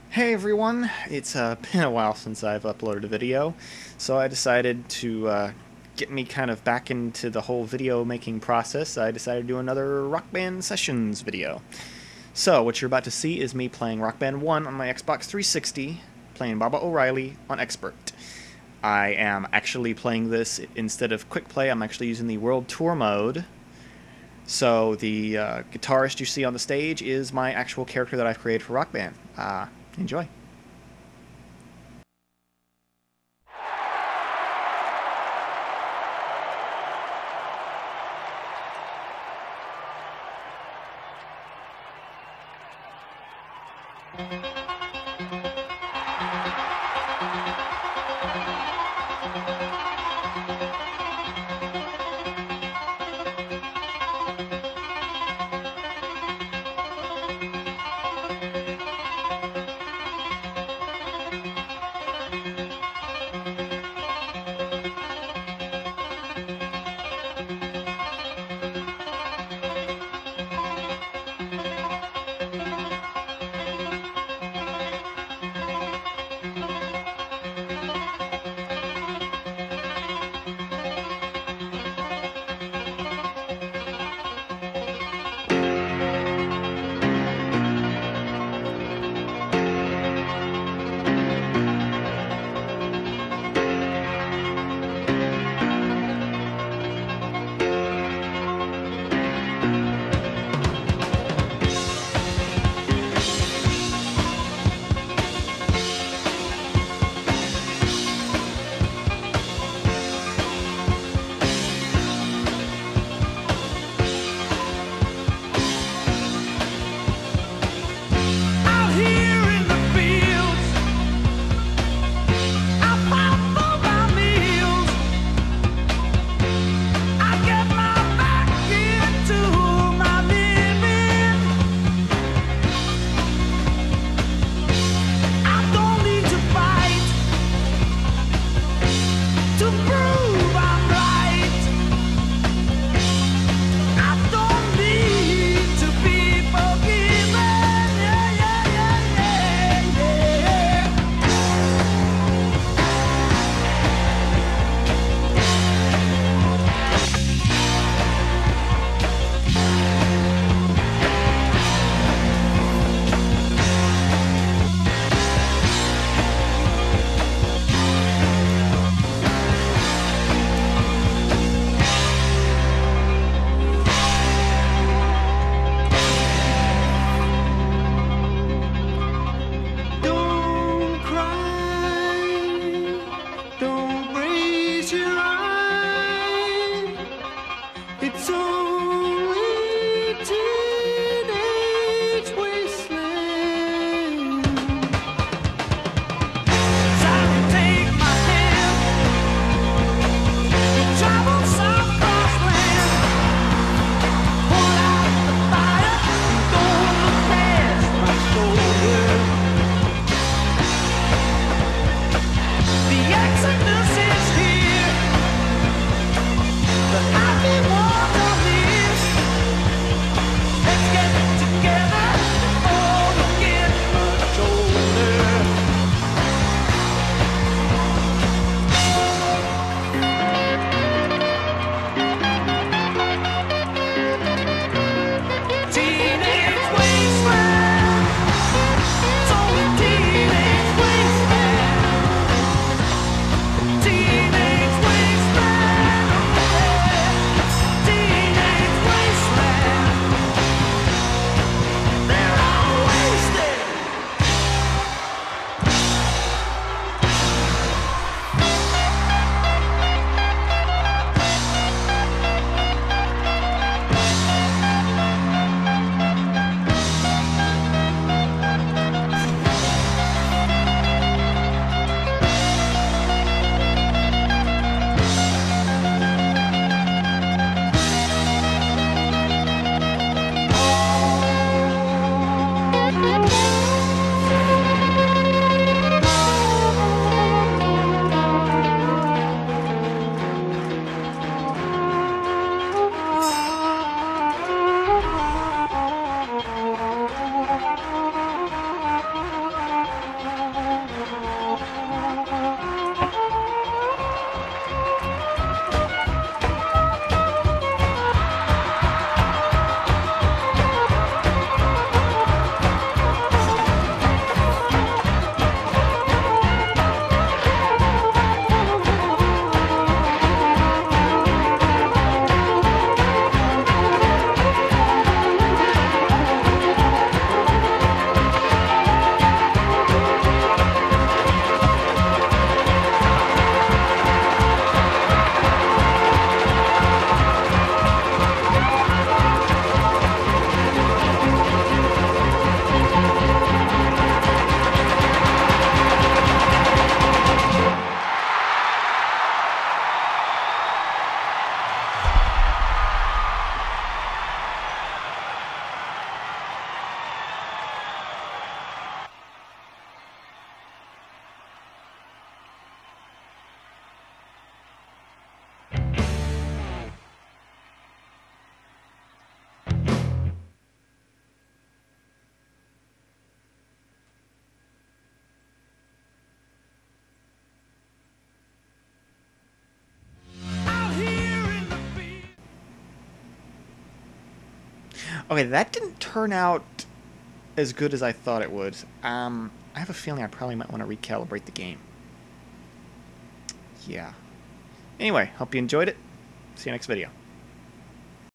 Hey everyone, it's been a while since I've uploaded a video, so I decided to get me kind of back into the whole video making process. I decided to do another Rock Band Sessions video. So what you're about to see is me playing Rock Band 1 on my Xbox 360, playing Baba O'Reilly on Expert. I am actually playing this instead of Quick Play. I'm actually using the World Tour mode. So the guitarist you see on the stage is my actual character that I've created for Rock Band. Enjoy. Okay, that didn't turn out as good as I thought it would. I have a feeling I probably might want to recalibrate the game. Yeah. Anyway, hope you enjoyed it. See you next video.